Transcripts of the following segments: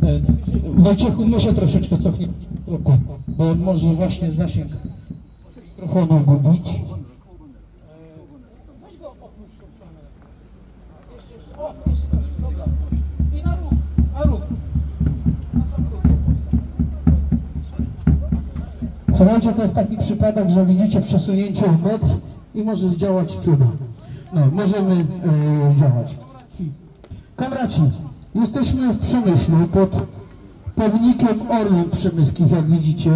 Wojciechu, może troszeczkę cofnij ruku, bo on może właśnie zasięg mikrofonu gubić. I na róg. Słuchajcie, to jest taki przypadek, że widzicie przesunięcie o metr i może zdziałać cuda. No, możemy działać. Kamraci, jesteśmy w Przemyślu pod pomnikiem Orląt Przemyskich, jak widzicie.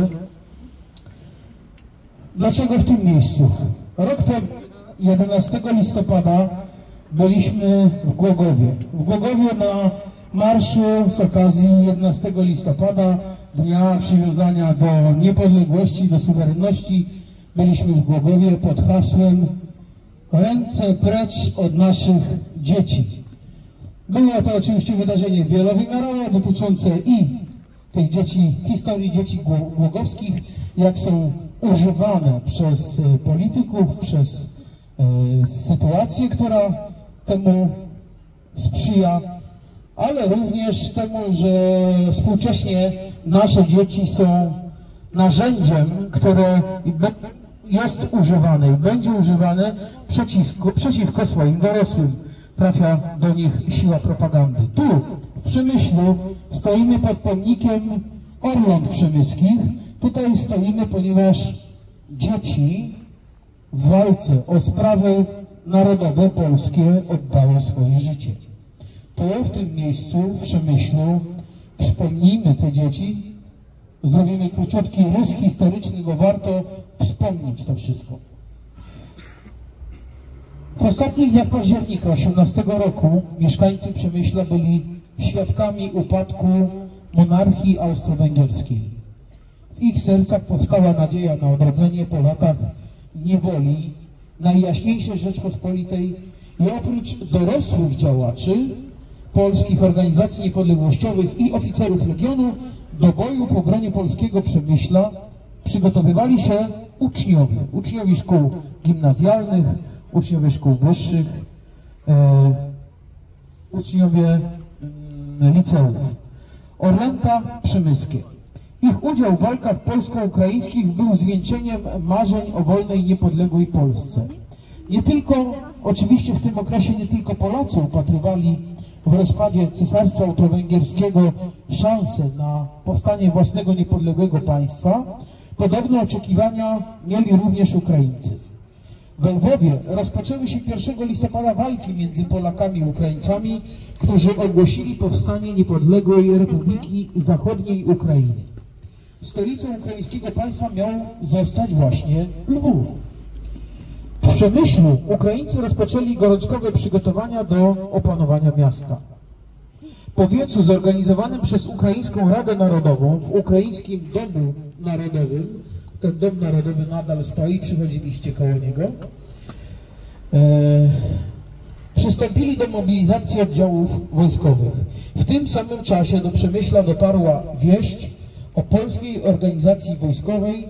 Dlaczego w tym miejscu? Rok temu, 11 listopada, byliśmy w Głogowie. W Głogowie na marszu z okazji 11 listopada, dnia przywiązania do niepodległości, do suwerenności. Byliśmy w Głogowie pod hasłem "Ręce precz od naszych dzieci". Było to oczywiście wydarzenie wielowymiarowe, dotyczące i tych dzieci, historii dzieci głogowskich, jak są używane przez polityków, przez sytuację, która temu sprzyja, ale również temu, że współcześnie nasze dzieci są narzędziem, które jest używane i będzie używane przeciwko swoim dorosłym. Trafia do nich siła propagandy. Tu, w Przemyślu, stoimy pod pomnikiem Orląt Przemyskich. Tutaj stoimy, ponieważ dzieci w walce o sprawy narodowe polskie oddały swoje życie. Tu, w tym miejscu, w Przemyślu, wspomnimy te dzieci, zrobimy króciutki rys historyczny, bo warto wspomnieć to wszystko. W ostatnich dniach października 18 roku mieszkańcy Przemyśla byli świadkami upadku monarchii austro-węgierskiej. W ich sercach powstała nadzieja na odrodzenie po latach niewoli Najjaśniejszej Rzeczpospolitej i oprócz dorosłych działaczy polskich organizacji niepodległościowych i oficerów Legionu do boju w obronie polskiego Przemyśla przygotowywali się uczniowie szkół gimnazjalnych, uczniowie szkół wyższych, uczniowie liceów. Orlęta Przemyskie. Ich udział w walkach polsko-ukraińskich był zwieńczeniem marzeń o wolnej, niepodległej Polsce. Nie tylko, oczywiście w tym okresie nie tylko Polacy upatrywali w rozpadzie Cesarstwa Austro-Węgierskiego szansę na powstanie własnego niepodległego państwa, podobne oczekiwania mieli również Ukraińcy. We Lwowie rozpoczęły się 1 listopada walki między Polakami i Ukraińcami, którzy ogłosili powstanie niepodległej Republiki Zachodniej Ukrainy. Stolicą ukraińskiego państwa miał zostać właśnie Lwów. W Przemyślu Ukraińcy rozpoczęli gorączkowe przygotowania do opanowania miasta. Po wiecu zorganizowanym przez Ukraińską Radę Narodową w Ukraińskim Domu Narodowym, ten Dom Narodowy nadal stoi, przychodziliście koło niego, przystąpili do mobilizacji oddziałów wojskowych. W tym samym czasie do Przemyśla dotarła wieść o polskiej organizacji wojskowej,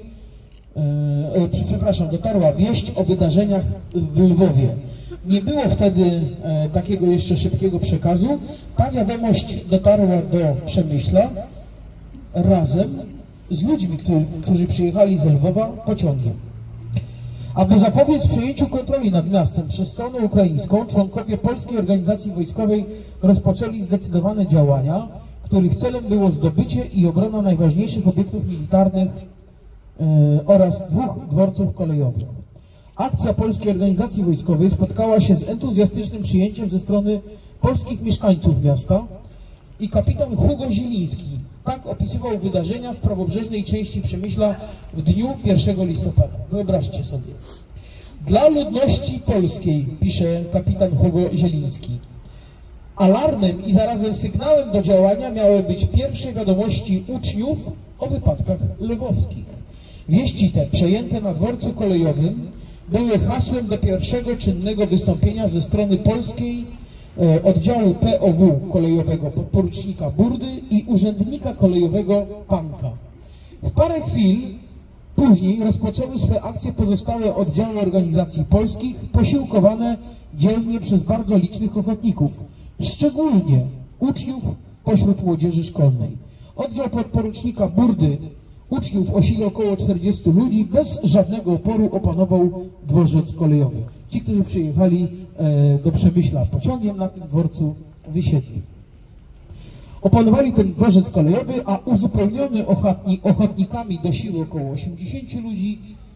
dotarła wieść o wydarzeniach w Lwowie. Nie było wtedy takiego jeszcze szybkiego przekazu. Ta wiadomość dotarła do Przemyśla razem z ludźmi, którzy przyjechali z Lwowa pociągiem. Aby zapobiec przejęciu kontroli nad miastem przez stronę ukraińską, członkowie polskiej organizacji wojskowej rozpoczęli zdecydowane działania, których celem było zdobycie i obrona najważniejszych obiektów militarnych oraz 2 dworców kolejowych. Akcja polskiej organizacji wojskowej spotkała się z entuzjastycznym przyjęciem ze strony polskich mieszkańców miasta i kapitan Hugo Zieliński tak opisywał wydarzenia w prawobrzeżnej części Przemyśla w dniu 1 listopada. Wyobraźcie sobie. Dla ludności polskiej, pisze kapitan Hugo Zieliński, alarmem i zarazem sygnałem do działania miały być pierwsze wiadomości uczniów o wypadkach lwowskich. Wieści te, przejęte na dworcu kolejowym, były hasłem do pierwszego czynnego wystąpienia ze strony polskiej oddziału POW kolejowego podporucznika Burdy i urzędnika kolejowego Panka. W parę chwil później rozpoczęły swe akcje pozostałe oddziały organizacji polskich, posiłkowane dzielnie przez bardzo licznych ochotników, szczególnie uczniów pośród młodzieży szkolnej. Oddział podporucznika Burdy, uczniów o sile około 40 ludzi, bez żadnego oporu opanował dworzec kolejowy. Ci, którzy przyjechali do Przemyśla pociągiem, na tym dworcu wysiedli. Opanowali ten dworzec kolejowy, a uzupełniony ochotnikami do siły około 80 ludzi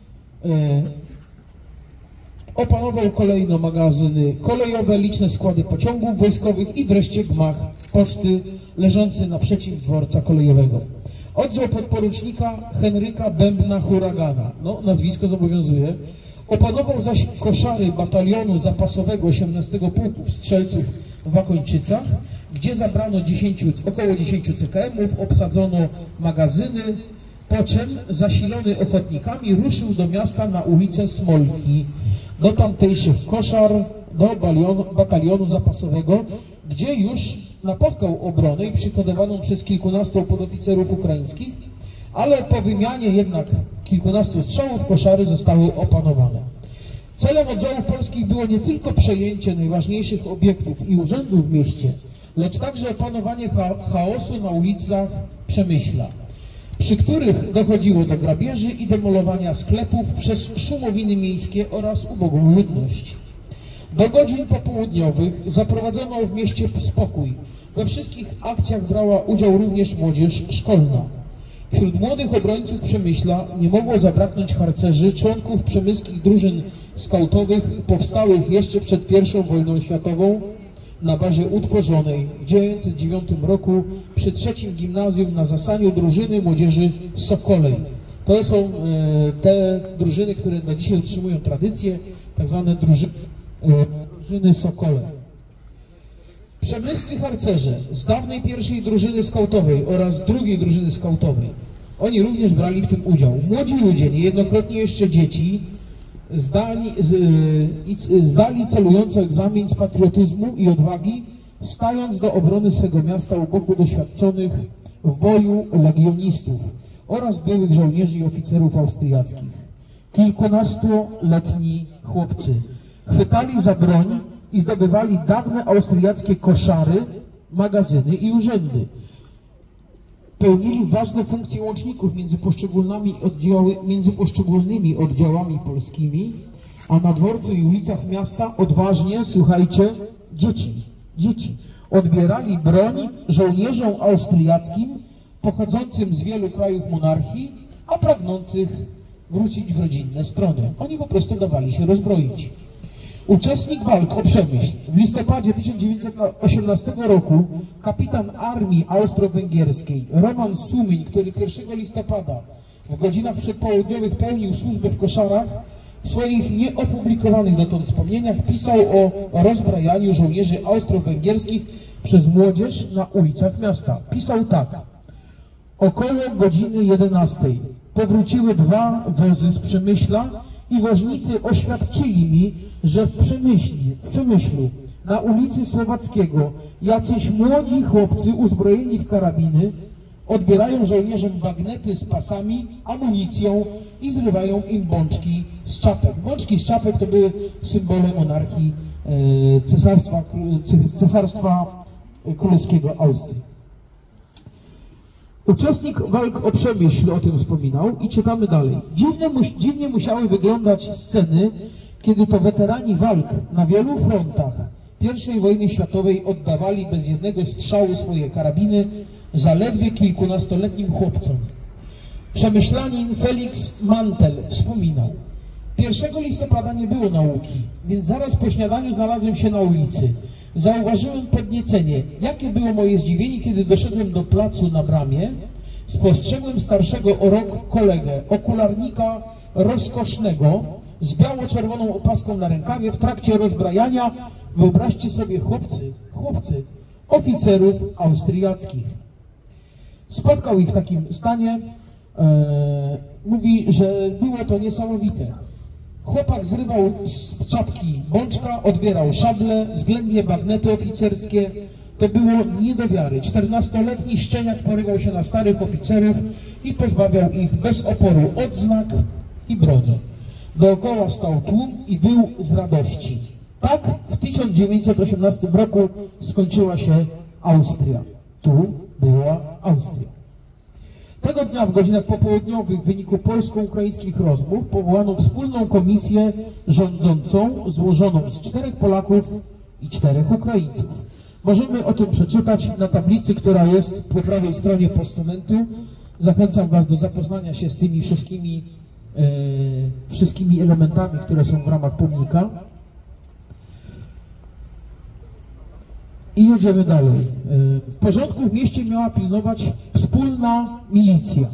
opanował kolejno magazyny kolejowe, liczne składy pociągów wojskowych i wreszcie gmach poczty leżący naprzeciw dworca kolejowego. Oddział podporucznika Henryka Bębna Huragana, no nazwisko zobowiązuje, opanował zaś koszary batalionu zapasowego 18 Pułku Strzelców w Bakończycach, gdzie zabrano około 10 CKM-ów, obsadzono magazyny, po czym zasilony ochotnikami ruszył do miasta na ulicę Smolki, do tamtejszych koszar, do batalionu zapasowego, gdzie już napotkał obronę i przygotowaną przez kilkunastu podoficerów ukraińskich, ale po wymianie jednak kilkunastu strzałów koszary zostały opanowane. Celem oddziałów polskich było nie tylko przejęcie najważniejszych obiektów i urzędów w mieście, lecz także opanowanie chaosu na ulicach Przemyśla, przy których dochodziło do grabieży i demolowania sklepów przez szumowiny miejskie oraz ubogą ludność. Do godzin popołudniowych zaprowadzono w mieście spokój. We wszystkich akcjach brała udział również młodzież szkolna. Wśród młodych obrońców Przemyśla nie mogło zabraknąć harcerzy, członków przemyskich drużyn skautowych powstałych jeszcze przed I wojną światową na bazie utworzonej w 1909 roku przy III Gimnazjum na Zasaniu drużyny młodzieży Sokolej. To są te drużyny, które na dzisiaj utrzymują tradycję, tak zwane drużyny Sokole. Przemyscy harcerze z dawnej I drużyny skautowej oraz II drużyny skautowej, oni również brali w tym udział. Młodzi ludzie, niejednokrotnie jeszcze dzieci, zdali celująco egzamin z patriotyzmu i odwagi, stając do obrony swego miasta u boku doświadczonych w boju legionistów oraz byłych żołnierzy i oficerów austriackich. Kilkunastoletni chłopcy chwytali za broń i zdobywali dawne austriackie koszary, magazyny i urzędy. Pełnili ważne funkcje łączników między poszczególnymi oddziałami polskimi, a na dworcu i ulicach miasta odważnie, słuchajcie, dzieci odbierali broń żołnierzom austriackim pochodzącym z wielu krajów monarchii, a pragnących wrócić w rodzinne strony. Oni po prostu dawali się rozbroić. Uczestnik walk o Przemyśl. W listopadzie 1918 roku kapitan armii austro-węgierskiej Roman Sumiń, który 1 listopada w godzinach przedpołudniowych pełnił służbę w Koszarach, w swoich nieopublikowanych dotąd wspomnieniach pisał o rozbrajaniu żołnierzy austro-węgierskich przez młodzież na ulicach miasta. Pisał tak. Około godziny 11 powróciły 2 wozy z Przemyśla i woźnicy oświadczyli mi, że w Przemyślu, na ulicy Słowackiego, jacyś młodzi chłopcy uzbrojeni w karabiny odbierają żołnierzom bagnety z pasami, amunicją i zrywają im bączki z czapek. Bączki z czapek to były symbole monarchii Cesarstwa Królewskiego Austrii. Uczestnik walk o Przemyśl o tym wspominał i czytamy dalej. Dziwnie musiały wyglądać sceny, kiedy to weterani walk na wielu frontach I wojny światowej oddawali bez jednego strzału swoje karabiny zaledwie kilkunastoletnim chłopcom. Przemyślanin Felix Mantel wspominał. 1 listopada nie było nauki, więc zaraz po śniadaniu znalazłem się na ulicy. Zauważyłem podniecenie. Jakie było moje zdziwienie, kiedy doszedłem do placu na bramie, spostrzegłem starszego o rok kolegę, okularnika rozkosznego, z biało-czerwoną opaską na rękawie w trakcie rozbrajania. Wyobraźcie sobie chłopcy, oficerów austriackich. Spotkał ich w takim stanie, mówi, że było to niesamowite. Chłopak zrywał z czapki bączka, odbierał szable, względnie bagnety oficerskie. To było nie do wiary. 14-letni szczeniak porywał się na starych oficerów i pozbawiał ich bez oporu odznak i broni. Dookoła stał tłum i wył z radości. Tak w 1918 roku skończyła się Austria. tu była Austria. Tego dnia w godzinach popołudniowych w wyniku polsko-ukraińskich rozmów powołano wspólną komisję rządzącą złożoną z 4 Polaków i 4 Ukraińców. Możemy o tym przeczytać na tablicy, która jest po prawej stronie postumentu. Zachęcam Was do zapoznania się z tymi wszystkimi elementami, które są w ramach pomnika. I jedziemy dalej. W porządku w mieście miała pilnować wspólna milicja.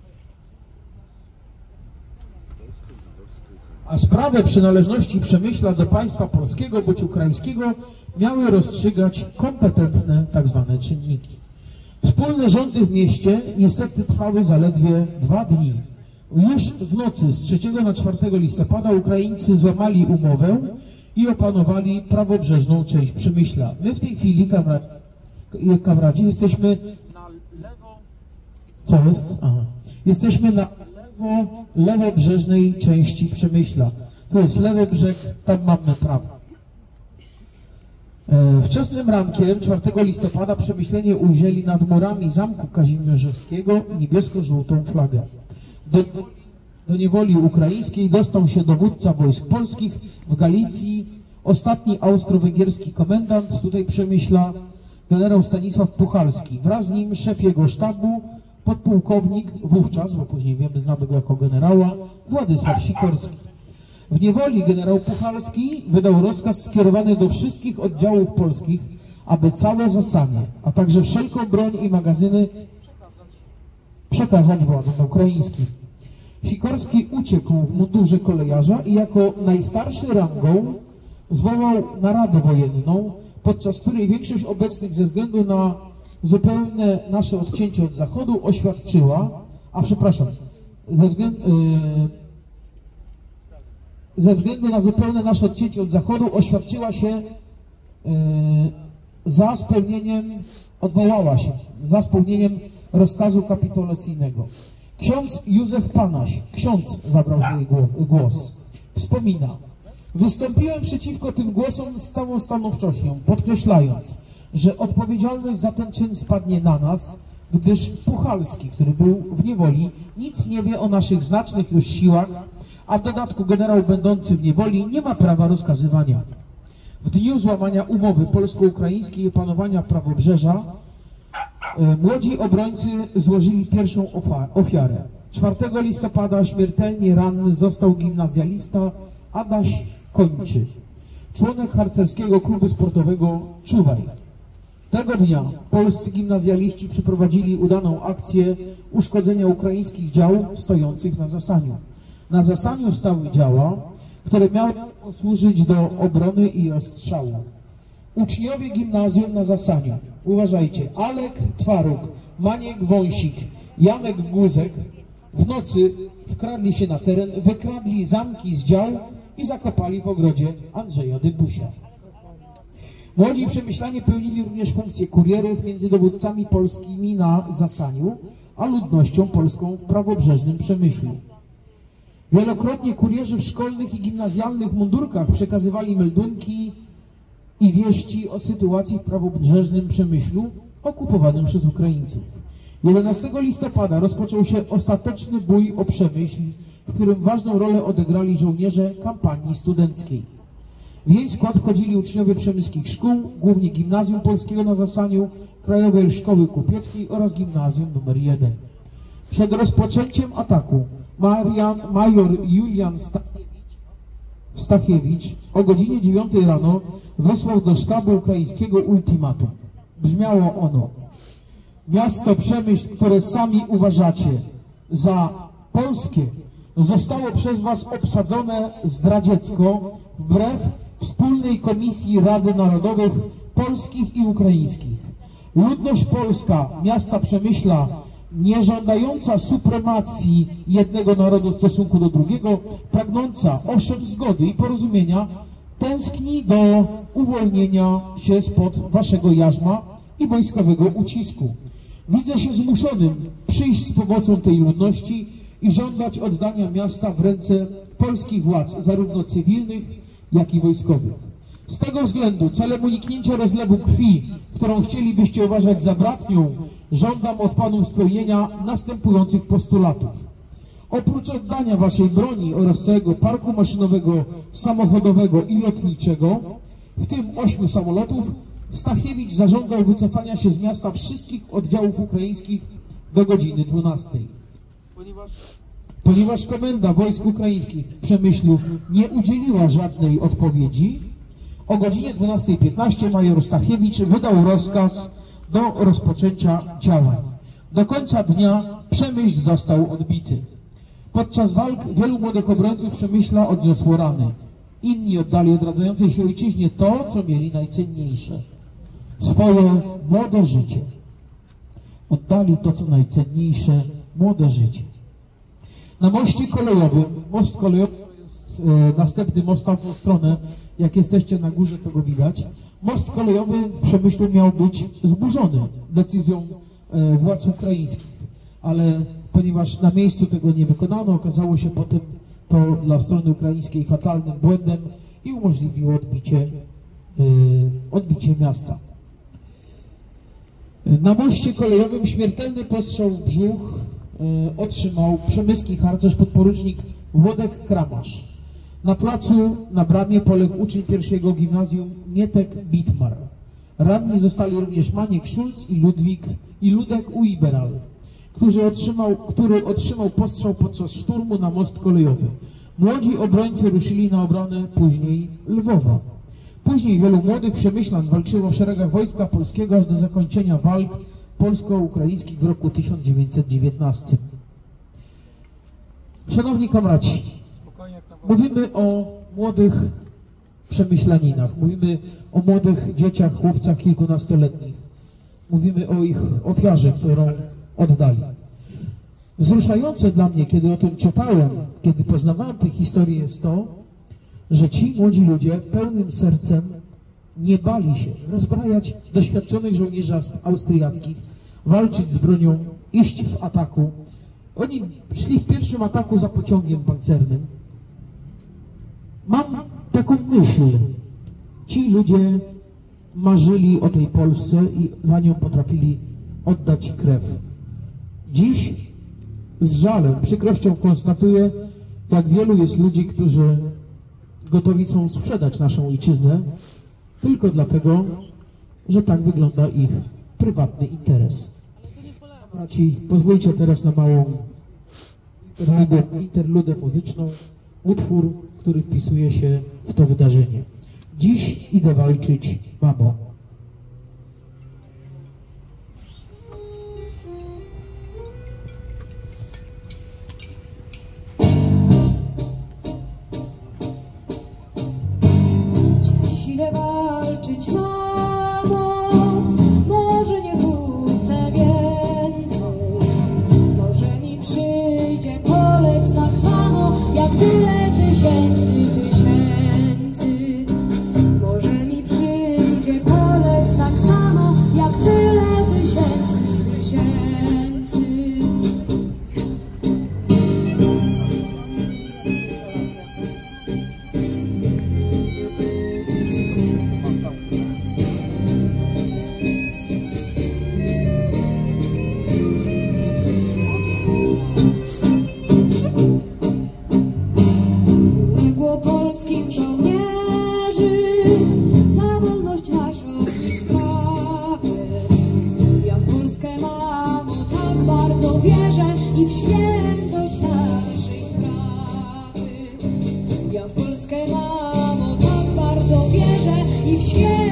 A sprawę przynależności Przemyśla do państwa polskiego bądź ukraińskiego miały rozstrzygać kompetentne tzw. czynniki. Wspólne rządy w mieście niestety trwały zaledwie 2 dni. Już w nocy z 3 na 4 listopada Ukraińcy złamali umowę i opanowali prawobrzeżną część Przemyśla. My w tej chwili, kamradzi, jesteśmy na lewo... Co jest? Aha. Jesteśmy na lewobrzeżnej części Przemyśla. To jest lewy brzeg, tam mamy prawo. Wczesnym rankiem 4 listopada Przemyślenie ujrzeli nad murami Zamku Kazimierzowskiego niebiesko-żółtą flagę. Do niewoli ukraińskiej dostał się dowódca wojsk polskich w Galicji, ostatni austro-węgierski komendant tutaj Przemyśla, generał Stanisław Puchalski. Wraz z nim szef jego sztabu, podpułkownik wówczas, bo później wiemy, znamy go jako generała, Władysław Sikorski. W niewoli generał Puchalski wydał rozkaz skierowany do wszystkich oddziałów polskich, aby całe Zasanie, a także wszelką broń i magazyny przekazać władzom ukraińskim. Sikorski uciekł w mundurze kolejarza i jako najstarszy rangą zwołał naradę wojenną, podczas której większość obecnych ze względu na zupełne nasze odcięcie od Zachodu oświadczyła, ze względu na zupełne nasze odcięcie od Zachodu oświadczyła się odwołała się za spełnieniem rozkazu kapitulacyjnego. Ksiądz Józef Panaś, ksiądz zabrał jej głos, wspomina: wystąpiłem przeciwko tym głosom z całą stanowczością, podkreślając, że odpowiedzialność za ten czyn spadnie na nas, gdyż Puchalski, który był w niewoli, nic nie wie o naszych znacznych już siłach, a w dodatku generał będący w niewoli nie ma prawa rozkazywania. W dniu złamania umowy polsko-ukraińskiej i opanowania prawobrzeża młodzi obrońcy złożyli pierwszą ofiarę. 4 listopada śmiertelnie ranny został gimnazjalista Adaś Kończy, członek harcerskiego klubu sportowego Czuwaj. Tego dnia polscy gimnazjaliści przeprowadzili udaną akcję uszkodzenia ukraińskich dział stojących na Zasaniu. Na Zasaniu stały działa, które miały służyć do obrony i ostrzału. Uczniowie gimnazjum na Zasaniu, uważajcie, Alek Twaruk, Maniek Wąsik, Janek Guzek w nocy wkradli się na teren, wykradli zamki z dział i zakopali w ogrodzie Andrzeja Dybusia. Młodzi Przemyślanie pełnili również funkcję kurierów między dowódcami polskimi na Zasaniu, a ludnością polską w prawobrzeżnym Przemyślu. Wielokrotnie kurierzy w szkolnych i gimnazjalnych mundurkach przekazywali meldunki i wieści o sytuacji w prawobrzeżnym Przemyślu okupowanym przez Ukraińców. 11 listopada rozpoczął się ostateczny bój o Przemyśl, w którym ważną rolę odegrali żołnierze kampanii studenckiej. W jej skład wchodzili uczniowie przemyskich szkół, głównie Gimnazjum Polskiego na Zasaniu, Krajowej Szkoły Kupieckiej oraz Gimnazjum nr 1. Przed rozpoczęciem ataku major Julian Stachiewicz o godzinie 9 rano wysłał do sztabu ukraińskiego ultimatum. Brzmiało ono: miasto Przemyśl, które sami uważacie za polskie, zostało przez was obsadzone zdradziecko wbrew wspólnej komisji Rady Narodowych Polskich i Ukraińskich. Ludność polska miasta Przemyśla, nie żądająca supremacji jednego narodu w stosunku do drugiego, pragnąca owszem zgody i porozumienia, tęskni do uwolnienia się spod waszego jarzma i wojskowego ucisku. Widzę się zmuszonym przyjść z pomocą tej ludności i żądać oddania miasta w ręce polskich władz, zarówno cywilnych, jak i wojskowych. Z tego względu, celem uniknięcia rozlewu krwi, którą chcielibyście uważać za bratnią, żądam od panów spełnienia następujących postulatów. Oprócz oddania waszej broni oraz całego parku maszynowego, samochodowego i lotniczego, w tym 8 samolotów, Stachiewicz zażądał wycofania się z miasta wszystkich oddziałów ukraińskich do godziny 12. Ponieważ komenda wojsk ukraińskich w Przemyślu nie udzieliła żadnej odpowiedzi, o godzinie 12:15 major Stachiewicz wydał rozkaz do rozpoczęcia działań. Do końca dnia Przemyśl został odbity. Podczas walk wielu młodych obrońców Przemyśla odniosło rany. Inni oddali odradzającej się ojczyźnie to, co mieli najcenniejsze. Swoje młode życie. Oddali to, co najcenniejsze, młode życie. Na moście kolejowym, most kolejowy to jest następny most w tamtą stronę, jak jesteście na górze, to go widać. Most kolejowy w Przemyślu miał być zburzony decyzją władz ukraińskich, ale ponieważ na miejscu tego nie wykonano, okazało się potem to dla strony ukraińskiej fatalnym błędem i umożliwiło odbicie miasta. Na moście kolejowym śmiertelny postrzał w brzuch otrzymał przemyski harcerz podporucznik Włodek Kramasz. Na placu, na bramie poległ uczeń pierwszego gimnazjum Mietek Bitmar. Ranni zostali również Maniek Szulc i Ludek Uiberal, który otrzymał postrzał podczas szturmu na most kolejowy. Młodzi obrońcy ruszyli na obronę później Lwowa. Później wielu młodych przemyślan walczyło w szeregach Wojska Polskiego aż do zakończenia walk polsko-ukraińskich w roku 1919. Szanowni kamraci, mówimy o młodych przemyślaninach, mówimy o młodych dzieciach, chłopcach kilkunastoletnich. Mówimy o ich ofiarze, którą oddali. Wzruszające dla mnie, kiedy o tym czytałem, kiedy poznawałem tę historię, jest to, że ci młodzi ludzie pełnym sercem nie bali się rozbrajać doświadczonych żołnierzy austriackich, walczyć z bronią, iść w ataku. Oni szli w pierwszym ataku za pociągiem pancernym. Mam taką myśl. Ci ludzie marzyli o tej Polsce i za nią potrafili oddać krew. Dziś z żalem, przykrością konstatuję, jak wielu jest ludzi, którzy gotowi są sprzedać naszą ojczyznę tylko dlatego, że tak wygląda ich prywatny interes. Braci, pozwólcie teraz na małą interludę muzyczną, utwór, który wpisuje się w to wydarzenie. Dziś idę walczyć, mamo. Idę walczyć, mamo, może nie wrócę więcej, może mi przyjdzie polec tak samo, jak tyle tysięcy, może mi przyjdzie polec tak samo, jak tyle tysięcy. Polskich żołnierzy za wolność naszą i sprawę. Ja w Polskę, mamo, tak bardzo wierzę i w świętość naszej sprawy. Ja w Polskę, mamo, tak bardzo wierzę i w świętość